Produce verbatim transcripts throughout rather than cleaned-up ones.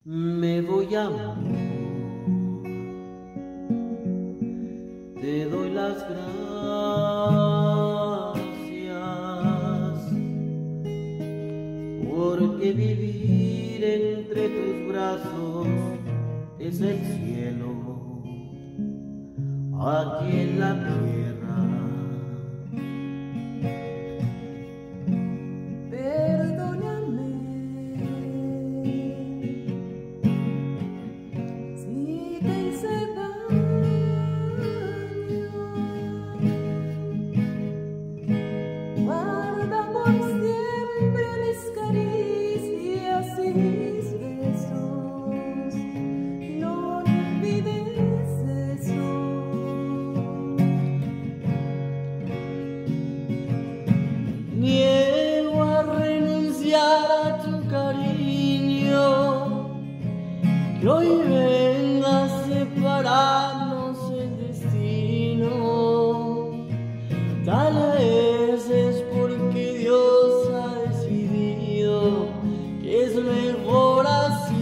Me voy a amor, te doy las gracias, porque vivir entre tus brazos es el cielo aquí en la tierra. Niego a renunciar a tu cariño, que hoy venga a separarnos el destino. Tal vez es porque Dios ha decidido que es mejor así.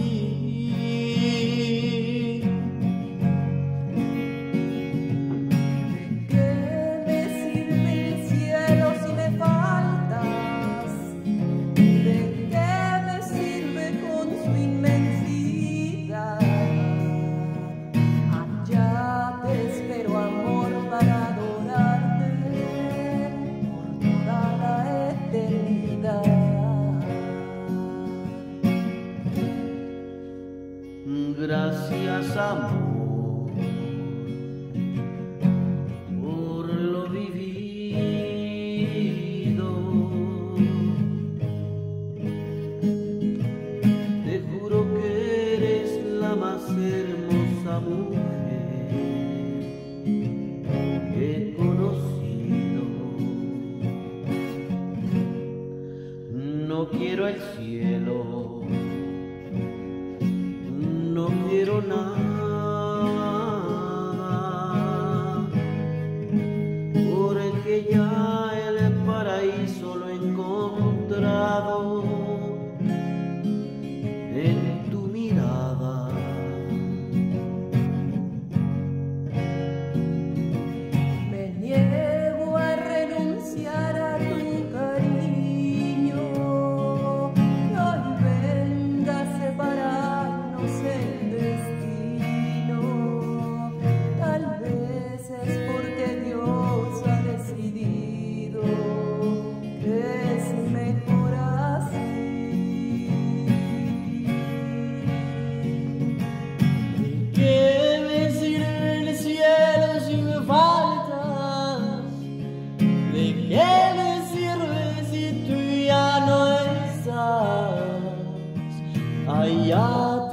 Gracias, amor, por lo vivido. Te juro que eres la más hermosa mujer que he conocido. No quiero el cielo, no quiero nada, porque ya el paraíso lo he encontrado en tu mirada. Me niego a renunciar a tu cariño, que hoy venga a separarnos el destino. Tal vez es porque Dios ha decidido que es mejor así. ¿De qué me sirve el cielo si me faltas? ¿De qué me sirve si tú ya no estás allá?